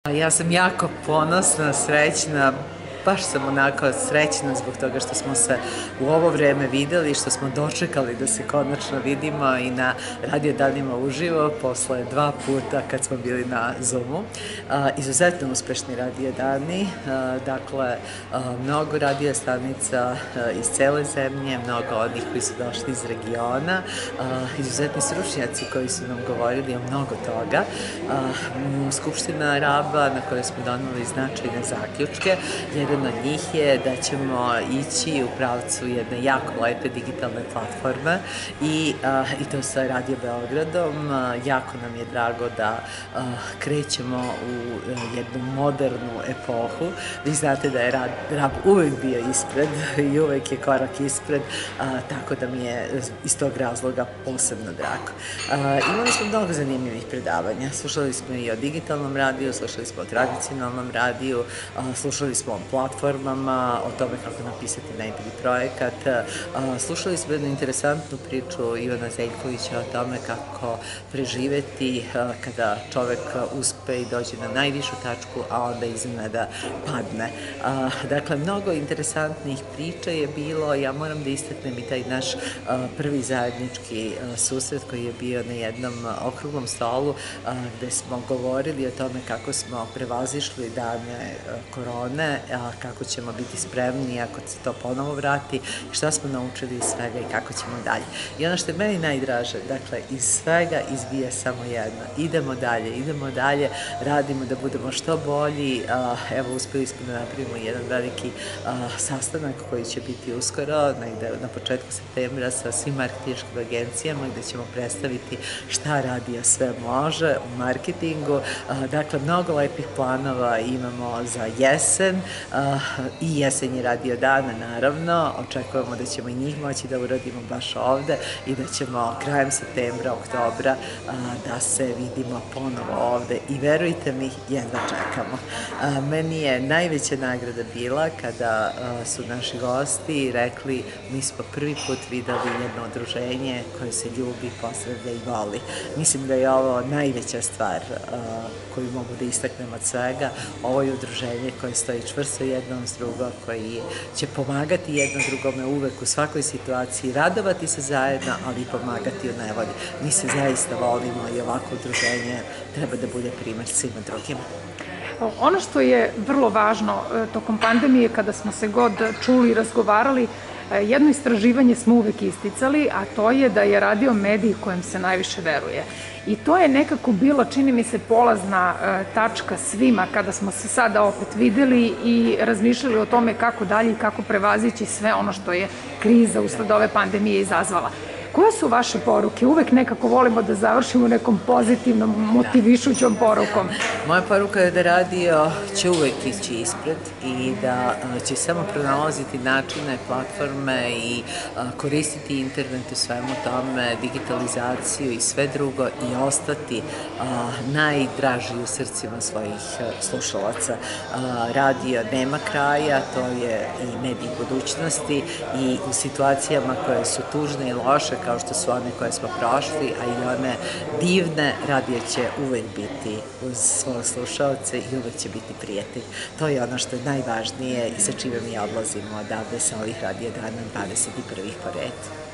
Ja sam jako ponosna, srećna, baš sam onako srećna zbog toga što smo se u ovo vreme videli, što smo dočekali da se konačno vidimo i na radio danima uživo posle 2 puta kad smo bili na Zoomu. Izuzetno uspešni radio dani, dakle mnogo radio stanica iz cele zemlje, mnogo onih koji su došli iz regiona, izuzetni stručnjaci koji su nam govorili o mnogo toga. Skupština Raba na kojoj smo doneli značajne zaključke, jedan od njih je da ćemo ići u pravcu jedne jako lepe digitalne platforme i to sa Radio Beogradom. Jako nam je drago da krećemo u jednu modernu epohu. Vi znate da je Rab uvek bio ispred i uvek je korak ispred, tako da mi je iz tog razloga posebno drago. Imali smo mnogo zanimljivih predavanja. Slušali smo i o digitalnom radiju, slušali smo o tradicionalnom radiju, slušali smo o platformama, o tome kako napisati najbolji projekat. Slušali smo jednu interesantnu priču Ivana Zeljkovića o tome kako preživeti kada čovek uspe i dođe na najvišu tačku, a onda iznenada padne. Dakle, mnogo interesantnih priča je bilo. Ja moram da istaknem i taj naš prvi zajednički susret koji je bio na jednom okruglom stolu gde smo govorili o tome kako smo prevazišli dane korone, kako ćemo biti spremni ako se to ponovo vrati, šta smo naučili iz svega i kako ćemo dalje. I ono što je meni najdraže, dakle, iz svega izbija samo jedno. Idemo dalje, radimo da budemo što bolji. Evo, uspeli smo da napravimo jedan veliki sastanak koji će biti uskoro, negde na početku septembra sa svim marketinškim agencijama gde ćemo predstaviti šta radio sve može u marketingu. Dakle, mnogo lepih planova imamo za jesen i jesenji radio dana, naravno. Očekujemo da ćemo i njih moći da uradimo baš ovde i da ćemo krajem septembra, oktobra da se vidimo ponovo ovde i verujte mi, jedva čekamo. Meni je najveća nagrada bila kada su naši gosti rekli mi smo prvi put videli jedno udruženje koje se ljubi, pozdravlja i voli. Mislim da je ovo najveća stvar koju mogu da istaknem od svega. Ovo je udruženje koje stoji čvrsto jedno uz drugo, koji će pomagati jedno drugome uvek u svakoj situaciji, radovati se zajedno, ali i pomagati u nevolji. Mi se zaista volimo i ovako udruženje treba da bude primer svima drugima. Ono što je vrlo važno tokom pandemije, kada smo se god čuli i razgovarali, jedno istraživanje smo uvek isticali, a to je da je radio medij kojem se najviše veruje. I to je nekako bilo, čini mi se, polazna tačka svima kada smo se sada opet videli i razmišljali o tome kako dalje i kako prevazići sve ono što je kriza usled ove pandemije izazvala. Koje su vaše poruke? Uvek nekako volimo da završimo nekom pozitivnom, motivišućom porukom. Moja poruka je da radio će uvek ići ispred i da će samo pronalaziti načine, platforme i koristiti internet u svemu tome, digitalizaciju i sve drugo i ostati najdraži u srcima svojih slušalaca. Radio nema kraja, to je i medij budućnosti i u situacijama koje su tužne i loše, kao što su one koje smo prošli, a i one divne, radio će uvek biti uz svoje slušalce i uvek će biti prijatelj. To je ono što je najvažnije i sa čime mi odlazimo odavde sa ovih radio dana 21. po redu.